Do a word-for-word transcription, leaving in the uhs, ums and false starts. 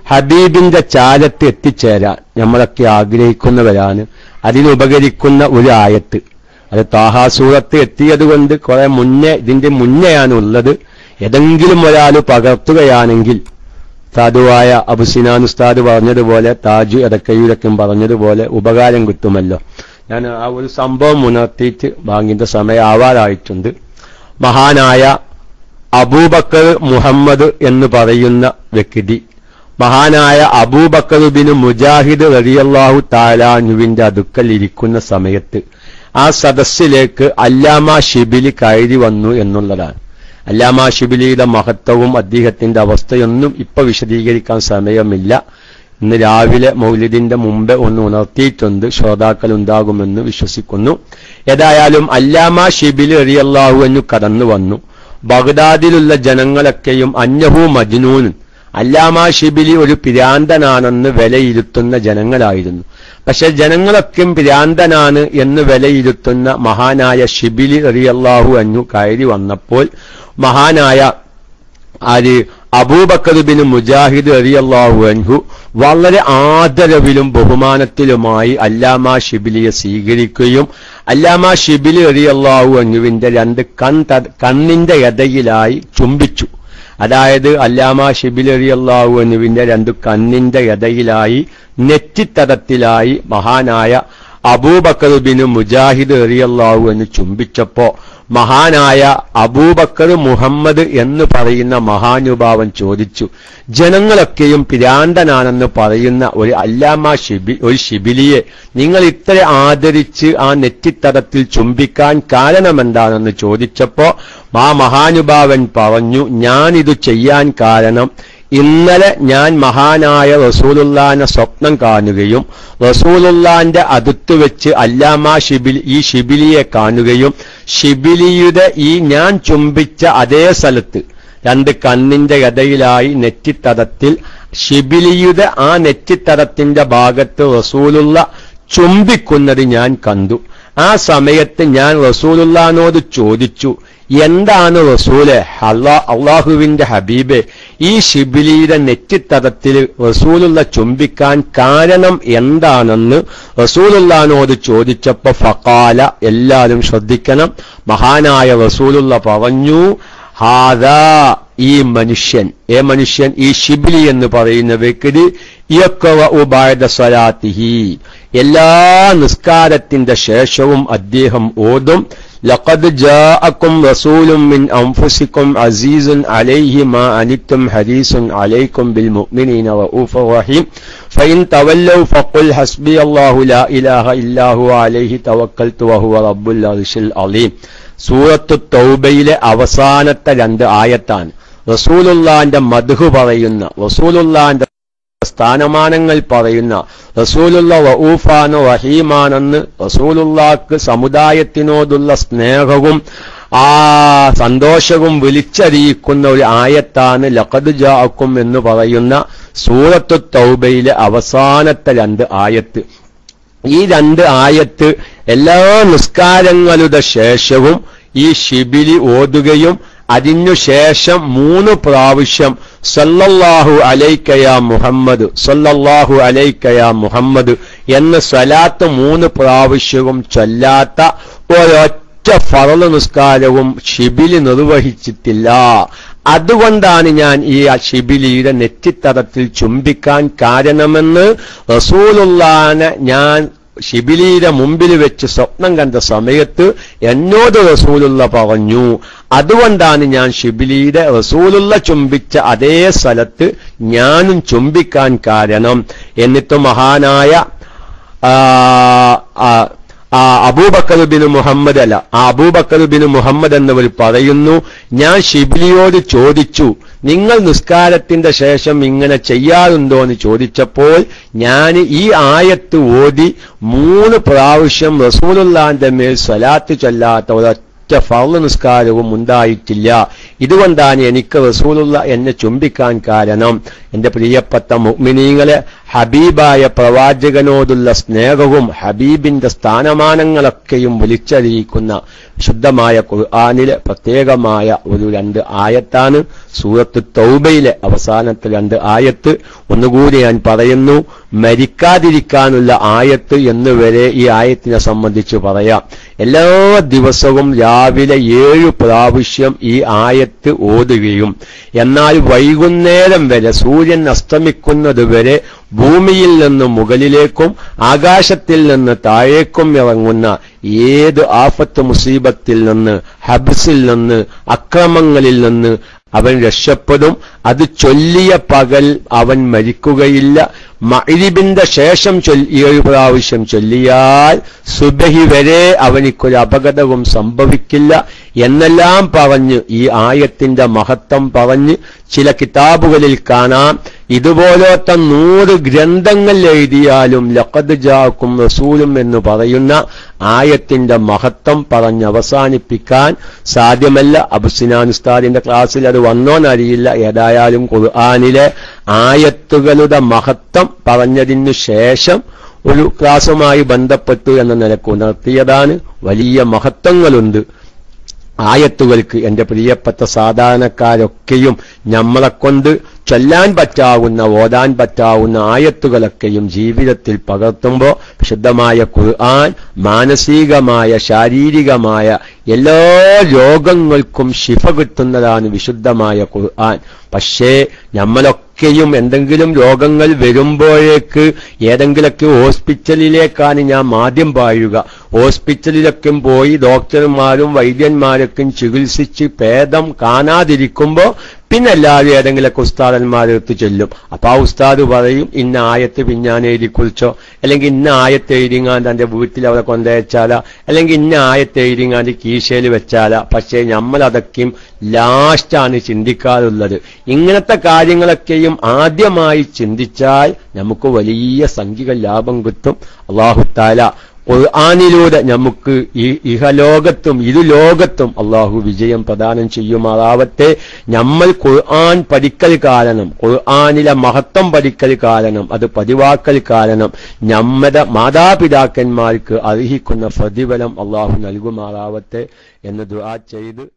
ഹബീബിന്റെ ചാരത്ത് എത്തിച്ചേരാൻ നമ്മളൊക്കെ ആഗ്രഹിക്കുന്നവരാണ്. അതിനുപകരിക്കുന്ന ഒരു ആയത്ത്, അത് താഹാ സൂറത്ത് എത്തിയത് കൊണ്ട് കുറെ മുന്നേ, ഇതിന്റെ മുന്നെയാണ് ഉള്ളത്. ഏതെങ്കിലും ഒരാൾ പകർത്തുകയാണെങ്കിൽ സാധുവായ അബുസിനാൻ ഉസ്താദ് പറഞ്ഞതുപോലെ, താജു എടക്കയൂരക്കും പറഞ്ഞതുപോലെ ഉപകാരം കിട്ടുമല്ലോ. ഞാൻ ആ ഒരു സംഭവം ഉണർത്തിയിട്ട് ബാങ്കിന്റെ സമയം ആവാറായിട്ടുണ്ട്. മഹാനായ അബൂബക്കർ മുഹമ്മദ് എന്ന് പറയുന്ന വ്യക്തി, മഹാനായ അബൂബക്കർ ബിൻ മുജാഹിദ് റളിയല്ലാഹു തആല അൻഹുവിന്റെ അടുക്കൽ ഇരിക്കുന്ന സമയത്ത് ആ സദസ്സിലേക്ക് അല്ലാമ ഷിബിലി കയറി വന്നു എന്നുള്ളതാണ്. അല്ലാമ ഷിബിലിയുടെ മഹത്വവും അദ്ദേഹത്തിന്റെ അവസ്ഥയൊന്നും ഇപ്പൊ വിശദീകരിക്കാൻ സമയമില്ല. ഇന്ന് രാവിലെ മൗലിദിന്റെ മുമ്പ് ഒന്ന് ഉണർത്തിയിട്ടുണ്ട്, ശ്രോതാക്കൾ ഉണ്ടാകുമെന്ന് വിശ്വസിക്കുന്നു. ഏതായാലും അല്ലാമ ഷിബിലി റളിയല്ലാഹു അൻഹു കടന്നു വന്നു. ബഗ്ദാദിലുള്ള ജനങ്ങളൊക്കെയും അന്നഹു മജ്നൂൻ, അല്ലാമ ഷിബിലി ഒരു പിരാന്തനാണെന്ന് വിലയിരുത്തുന്ന ജനങ്ങളായിരുന്നു. പക്ഷെ ജനങ്ങളൊക്കെയും പിരാന്തനാണ് എന്ന് വിലയിരുത്തുന്ന മഹാനായ ഷിബിലി റളിയല്ലാഹു അൻഹു കയറി വന്നപ്പോൾ മഹാനായ ആര് അബൂബക്കർ ബിൻ മുജാഹിദ് റളിയല്ലാഹു അൻഹു വളരെ ആദരവിലും ബഹുമാനത്തിലുമായി അല്ലാമ ഷിബിലിയെ സ്വീകരിക്കുകയും അല്ലാമ ഷിബിലി റളിയല്ലാഹു അൻഹുവിന്റെ രണ്ട് കൺ കണ്ണിന്റെ ഇടയിലായി ചുംബിച്ചു. അതായത് അല്ലാമ ഷിബിലി റളിയല്ലാഹു അൻഹുവിന്റെ രണ്ട് കണ്ണിന്റെ ഇടയിലായി നെറ്റിത്തടത്തിലായി മഹാനായ അബൂബക്കർ ബിൻ മുജാഹിദ് റളിയല്ലാഹു അൻഹു ചുംബിച്ചപ്പോ മഹാനായ അബൂബക്കർ മുഹമ്മദ് എന്ന് പറയുന്ന മഹാനുഭാവൻ ചോദിച്ചു, ജനങ്ങളൊക്കെയും പിരാന്തനാണെന്ന് പറയുന്ന ഒരു അല്ലാമ ഷിബി ഒരു ഷിബിലിയെ നിങ്ങൾ ഇത്ര ആദരിച്ച് ആ നെറ്റിത്തടത്തിൽ ചുംബിക്കാൻ കാരണമെന്താണെന്ന് ചോദിച്ചപ്പോ ആ മഹാനുഭാവൻ പറഞ്ഞു, ഞാനിത് ചെയ്യാൻ കാരണം ഇന്നലെ ഞാൻ മഹാനായ റസൂലുള്ളാഹിനെ സ്വപ്നം കാണുകയും റസൂലുള്ളാഹിന്റെ അടുത്ത് വെച്ച് അല്ലാമ ഷിബിലി ഈ ഷിബിലിയെ കാണുകയും ഷിബിലിയുടെ ഈ ഞാൻ ചുംബിച്ച അതേ സ്ഥലത്ത് രണ്ട് കണ്ണിന്റെ ഇടയിലായി നെറ്റിത്തടത്തിൽ ഷിബിലിയുടെ ആ നെറ്റിത്തടത്തിന്റെ ഭാഗത്ത് റസൂലുള്ള ചുംബിക്കുന്നത് ഞാൻ കണ്ടു. ആ സമയത്ത് ഞാൻ റസൂലുള്ളാഹിനോട് ചോദിച്ചു, എന്താണ് റസൂലെ, അല്ലാ അള്ളാഹുവിന്റെ ഹബീബെ, ഈ ഷിബിലിയുടെ നെറ്റിത്തടത്തിൽ റസൂലുള്ള ചുംബിക്കാൻ കാരണം എന്താണെന്ന് റസൂലുള്ളാഹിനോട് ചോദിച്ചപ്പോ ഫഖാല, എല്ലാവരും ശ്രദ്ധിക്കണം, മഹാനായ റസൂലുള്ള പറഞ്ഞു, ഹാദാ, ഈ മനുഷ്യൻ, ഏ മനുഷ്യൻ ഈ ഷിബിലി എന്ന് പറയുന്ന വ്യക്തി യഖ്റഉ ബഅദ സ്വലാത്തിഹി, എല്ലാ നിസ്കാരത്തിന്റെ ശേഷവും അദ്ദേഹം ഓതും, ലഖദ് ജാഅക്കും റസൂലും മിൻ അൻഫുസിക്കും അസീസുൻ അലൈഹി മാ അനിത്തും ഹരീസുൻ അലൈക്കും ബിൽ മുഅ്മിനീന റഊഫുർ റഹീം ഫഇൻ തവല്ലൗ ഫഖുൽ ഹസ്ബിയല്ലാഹു ലാ ഇലാഹ ഇല്ലാ ഹുവ അലൈഹി തവക്കൽതു വഹുവ റബ്ബുൽ അർശിൽ അലീം. സൂറത്തു തൗബയിലെ അവസാനത്തെ രണ്ട് ആയത്താണ്. റസൂലുള്ളാഹിന്റെ മദ്ഹ് പറയുന്ന, റസൂലുള്ളാഹിന്റെ സ്ഥാനമാനങ്ങൾ പറയുന്ന, റസൂലുള്ള റഊഫാണ് റഹീമാണെന്ന് റസൂലുള്ളാഹിക്ക് സമുദായത്തിനോടുള്ള സ്നേഹവും ആ സന്തോഷവും വിളിച്ചറിയിക്കുന്ന ഒരു ആയത്താണ് ലഖദ് ജാഅക്കും എന്ന് പറയുന്ന സൂറത്തു തൗബയിലെ അവസാനത്തെ രണ്ട് ആയത്ത്. ഈ രണ്ട് ആയത്ത് എല്ലാ നിസ്കാരങ്ങളുടെ ശേഷവും ഈ ഷിബിലി ഓതുകയും അതിനുശേഷം മൂന്ന് പ്രാവശ്യം സല്ലല്ലാഹു അലൈക യാ മുഹമ്മദ്, സല്ലല്ലാഹു അലൈക യാ മുഹമ്മദ് എന്ന സ്വലാത്ത് മൂന്ന് പ്രാവശ്യവും ചൊല്ലാത്ത ഒരൊറ്റ ഫർള് നിസ്കാരവും ഷിബിലി നിർവഹിച്ചിട്ടില്ല. അതുകൊണ്ടാണ് ഞാൻ ഈ ഷിബിലിയുടെ നെറ്റിത്തടത്തിൽ ചുംബിക്കാൻ കാരണമെന്ന് റസൂലുള്ളാഹിനെ ഞാൻ ഷിബിലിയുടെ മുമ്പിൽ വെച്ച് സ്വപ്നം കണ്ട സമയത്ത് എന്നോട് റസൂലുള്ള പറഞ്ഞു. അതുകൊണ്ടാണ് ഞാൻ ഷിബിലിയുടെ റസൂലുള്ള ചുംബിച്ച അതേ സ്ഥലത്ത് ഞാനും ചുംബിക്കാൻ കാരണം. എന്നിട്ട് മഹാനായ അബൂബക്കർ ബിൻ മുഹമ്മദ് അല്ല ആ അബൂബക്കർ ബിൻ മുഹമ്മദ് എന്നവർ പറയുന്നു, ഞാൻ ഷിബിലിയോട് ചോദിച്ചു, നിങ്ങൾ നിസ്കാരത്തിന്റെ ശേഷം ഇങ്ങനെ ചെയ്യാറുണ്ടോ എന്ന് ചോദിച്ചപ്പോൾ ഞാൻ ഈ ആയത്ത് ഓതി മൂന്ന് പ്രാവശ്യം റസൂലുള്ളാഹിന്റെ മേൽ സ്വലാത്ത് ചൊല്ലാത്ത ഒരൊറ്റ ഒരൊറ്റ ഫർള് നിസ്കാരവും ഉണ്ടായിട്ടില്ല. ഇതുകൊണ്ടാണ് എനിക്ക് റസൂലുള്ള എന്നെ ചുംബിക്കാൻ കാരണം. എന്റെ പ്രിയപ്പെട്ട മുഅ്മിനീങ്ങളെ, ഹബീബായ പ്രവാചകനോടുള്ള സ്നേഹവും ഹബീബിന്റെ സ്ഥാനമാനങ്ങളൊക്കെയും വിളിച്ചറിയിക്കുന്ന ശുദ്ധമായ ഖുർആനിലെ പ്രത്യേകമായ ഒരു രണ്ട് ആയത്താണ് സൂറത്ത് തൗബയിലെ അവസാനത്തെ രണ്ട് ആയത്ത്. ഒന്നുകൂടി ഞാൻ പറയുന്നു, മരിക്കാതിരിക്കാനുള്ള ആയത്ത് എന്നുവരെ ഈ ആയത്തിനെ സംബന്ധിച്ച് പറയാം. എല്ലാ ദിവസവും രാവിലെ ഏഴു പ്രാവശ്യം ഈ ആയത്ത് ഓതുകയും എന്നാൽ വൈകുന്നേരം വരെ സൂര്യൻ അസ്തമിക്കുന്നത് വരെ ഭൂമിയിൽ നിന്ന് മുകളിലേക്കും ആകാശത്തിൽ നിന്ന് താഴേക്കും ഇറങ്ങുന്ന ഏത് ആഫത്ത് മുസീബത്തിൽ നിന്ന്, ഹബ്സിൽ നിന്ന്, അക്രമങ്ങളിൽ നിന്ന് അവൻ രക്ഷപ്പെടും. അത് ചൊല്ലിയ പകൽ അവൻ മരിക്കുകയില്ല. മഗ്രിബിന്റെ ശേഷം ഏഴു പ്രാവശ്യം ചൊല്ലിയാൽ സുബഹി വരെ അവനിക്കൊരു അപകടവും സംഭവിക്കില്ല എന്നെല്ലാം പറഞ്ഞ് ഈ ആയത്തിന്റെ മഹത്വം പറഞ്ഞ് ചില കിതാബുകളിൽ കാണാം. ഇതുപോലത്തെ നൂറ് ഗ്രന്ഥങ്ങൾ എഴുതിയാലും ലഖദ് ജാഅക്കും റസൂലും എന്ന് പറയുന്ന ആയത്തിന്റെ മഹത്വം പറഞ്ഞ് അവസാനിപ്പിക്കാൻ സാധ്യമല്ല. അബ്സിനാൻ ഉസ്താദിന്റെ ക്ലാസ്സിൽ അത് വന്നോന്നറിയില്ല. ഏതായാലും ഖുർആനിലെ ആയത്തുകളുടെ മഹത്വം പറഞ്ഞതിനു ശേഷം ഒരു ക്ലാസുമായി ബന്ധപ്പെട്ടു എന്ന നിലക്ക് ഉണർത്തിയതാണ്. വലിയ മഹത്വങ്ങളുണ്ട് ആയത്തുകൾക്ക്. എന്റെ പ്രിയപ്പെട്ട സാധാരണക്കാരൊക്കെയും നമ്മളെക്കൊണ്ട് ചൊല്ലാൻ പറ്റാവുന്ന, ഓതാൻ പറ്റാവുന്ന ആയത്തുകളൊക്കെയും ജീവിതത്തിൽ പകർത്തുമ്പോൾ വിശുദ്ധമായ ഖുർആൻ മാനസികമായ ശാരീരികമായ എല്ലാ രോഗങ്ങൾക്കും ശിഫ കിട്ടുന്നതാണ് വിശുദ്ധമായ ഖുർആൻ. പക്ഷേ നമ്മളൊക്കെയും എന്തെങ്കിലും രോഗങ്ങൾ വരുമ്പോഴേക്ക് ഏതെങ്കിലൊക്കെ ഹോസ്പിറ്റലിലേക്കാണ് ഞാൻ ആദ്യം പായുക. ഹോസ്പിറ്റലിലൊക്കെ പോയി ഡോക്ടർമാരും വൈദ്യന്മാരൊക്കെ ചികിത്സിച്ച് ഭേദം കാണാതിരിക്കുമ്പോൾ പിന്നെ എല്ലാവരും ഏതെങ്കിലൊക്കെ ഉസ്താദന്മാരെടുത്ത് ചെല്ലും. അപ്പൊ ആ ഉസ്താദ് പറയും, ഇന്ന ആയത്ത് പിഞ്ഞാൻ എഴുതി കുറിച്ചോ, അല്ലെങ്കിൽ ഇന്ന ആയത്ത് എഴുതിങ്ങാൻ തന്റെ വീട്ടിൽ അവരെ കൊണ്ടുവച്ചാല, അല്ലെങ്കിൽ ഇന്ന ആയത്ത് എഴുതിങ്ങാൻ കീശയിൽ വെച്ചാല. പക്ഷേ നമ്മൾ അതൊക്കെയും ലാസ്റ്റാണ് ചിന്തിക്കാറുള്ളത്. ഇങ്ങനത്തെ കാര്യങ്ങളൊക്കെയും ആദ്യമായി ചിന്തിച്ചാൽ നമുക്ക് വലിയ സംഖ്യകൾ ലാഭം കിട്ടും. അല്ലാഹു തആല ഖുർആനിലൂടെ നമുക്ക് ഈ ഇഹലോകത്തും ഇരുലോകത്തും അള്ളാഹു വിജയം പ്രദാനം ചെയ്യുമാറാവട്ടെ. നമ്മൾ ഖുർആൻ പഠിക്കൽ കാരണം, ഖുർആനിലെ മഹത്വം പഠിക്കൽ കാരണം, അത് പതിവാക്കൽ കാരണം നമ്മുടെ മാതാപിതാക്കന്മാർക്ക് അർഹിക്കുന്ന പ്രതിഫലം അള്ളാഹു നൽകുമാറാവട്ടെ എന്ന് ദുആ ചെയ്ത്